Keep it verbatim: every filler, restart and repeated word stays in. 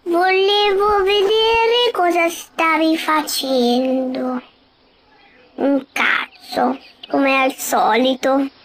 Volevo vedere cosa stavi facendo. Un cazzo, come al solito.